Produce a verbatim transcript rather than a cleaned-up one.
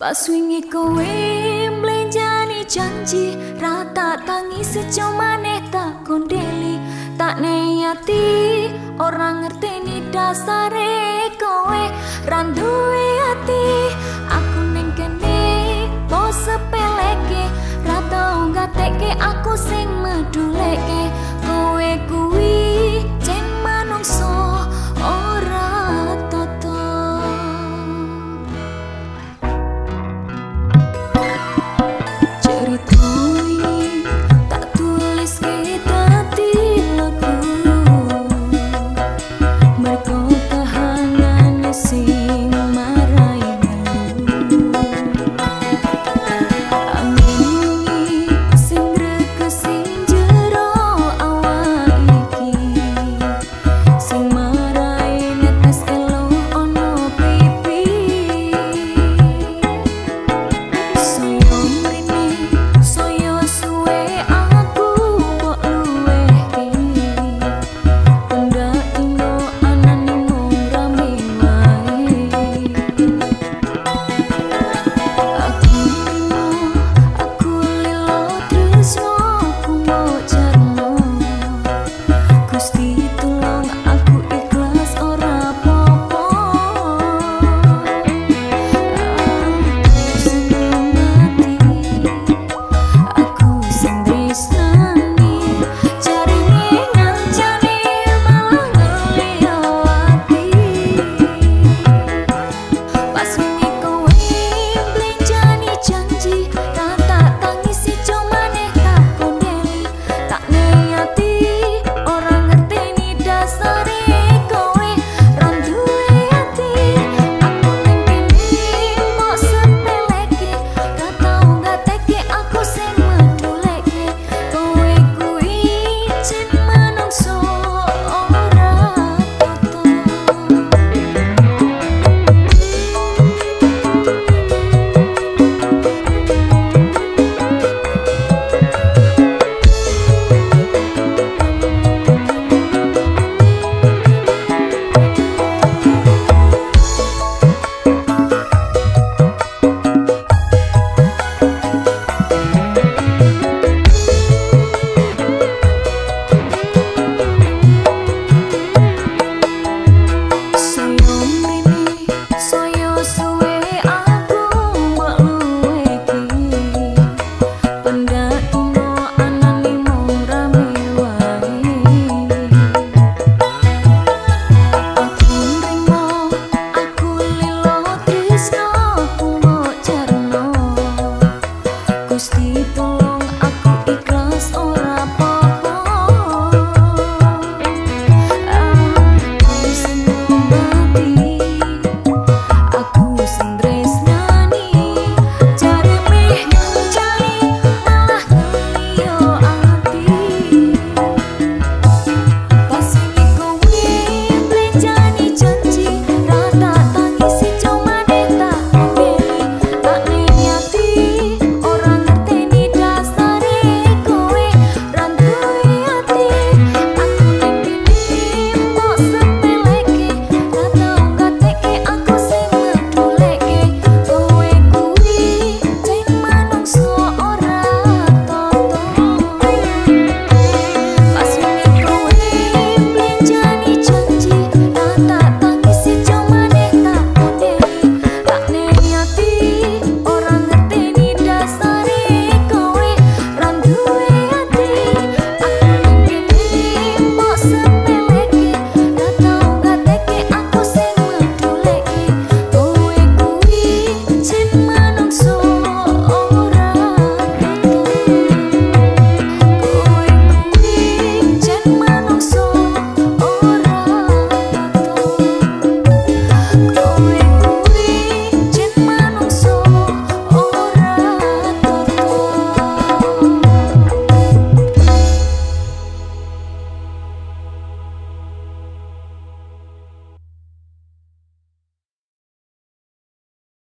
Pas wingi kowe mlenjani janji rata tangi sejo maneh tak kondeli tak neyati orang ngerteni dasare kowe randuwe ati aku ning kene mau sepeleke rata ngateke aku sing meduleke kowe kuwi jen manungso ora toto. Cerita ini tak tulis kita di lagu mergo kahanan sing marai angin sing rekesin jero awak iki sing marai netes elo ono pipi soyo mrene soyo suwe aku mbok luwehke pendak ino anane mung rame wae aku lilo aku lilo tresno aku mau jarno Gusti tulung aku ikhlas ora apa-apa sebelum mati aku sing tresnani jarine ngancani malah ngelio ati pas wingi kowe mlenjani janji kata tangis ijo maneh tak kondeli tak neyati orang ngerteni dasare kowe randuwe ati aku ning kene mau sepeleke kata ngateke aku sing meduleke kowe kuwi jen manungso ora toto. Soyo mrene soyo suwe aku mbok luwehke pendak ino anane mung rame wae aku nrimo aku lilo tresno aku mau jarno Gusti tulung aku ikhlas ora apa-apa aku sing